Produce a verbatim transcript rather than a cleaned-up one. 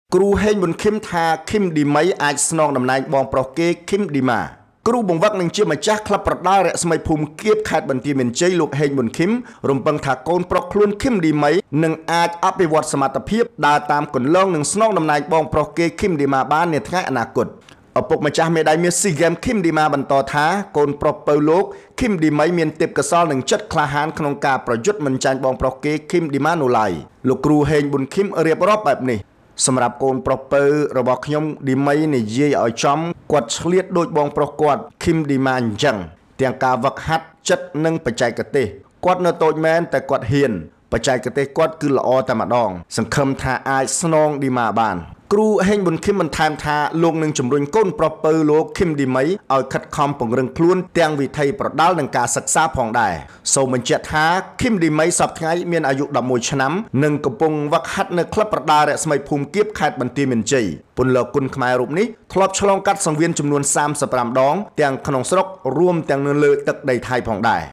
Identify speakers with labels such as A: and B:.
A: គ្រូហេងប៊ុនឃឹមថាឃឹមឌីមីអាចស្នងតំណែងបងប្រុសគេឃឹមឌីម៉ាគ្រូបង្វឹកនឹងជាម្ចាស់ក្លឹបប្រដាល់រស្មីភូមិគៀបខេត្តបន្ទាយមានជ័យលោកហេងប៊ុនឃឹមរំពឹងថាកូនប្រុសខ្លួនឃឹមឌីមីនឹងអាចអភិវឌ្ឍសមត្ថភាពដើរតាមគន្លងនឹងស្នងតំណែងបងប្រុសគេឃឹមឌីម៉ាបាននាថ្ងៃអនាគតឪពុកម្ចាស់មេដាយមាសស៊ីហ្គេមឃឹមឌីម៉ាបន្តថាកូនប្រុសពៅលោកឃឹមឌីមីមានទេពកោសល្យនិងចិត្តក្លាហានក្នុងការប្រយុទ្ធមិនចាញ់បងប្រុសគេឃឹមឌីម៉ានោះឡើយលោកគ្រូហេងប៊ុនឃឹមរៀបរាប់បែបនេះសម្រាប់កូនប្រុសពៅរបស់ខ្ញុំឌីមីនិយាយឲ្យចំគាត់ឆ្លៀតដូចបងប្រុសគាត់ឃឹមឌីម៉ាអញ្ចឹងទាំងការវឹកហាត់ចិត្តនិងបច្ចេកទេសគាត់នៅតូចមែនតែគាត់ហ៊ានបច្ចេកទេសគាត់គឺល្អតែម្ដងសង្ឃឹមថាអាចស្នងឌីម៉ាបានគ្រូហេងប៊ុនឃឹមបន្ថែមថាលោកនឹងជំរុញកូនប្រុសពៅលោកឃឹមឌីមីឲ្យខិតខំពង្រឹងខ្លួនទាំងវិធីប្រដាល់និងការសិក្សាផងដែរសូមបញ្ជាក់ថាឃឹមឌីមីសប្តាហ៍ថ្ងៃមានអាយុដប់មួយឆ្នាំនិងកំពុងវឹកហាត់នៅក្លឹបប្រដាល់រស្មីភូមិគៀបខេត្តបន្ទាយមានជ័យពន្លកគុណខ្មែររូបនេះធ្លាប់ឆ្លងកាត់សង្វៀនចំនួនសាមសិបប្រាំដងទាំងក្នុងស្រុករួមទាំងនៅលើទឹកដីថៃផងដែរ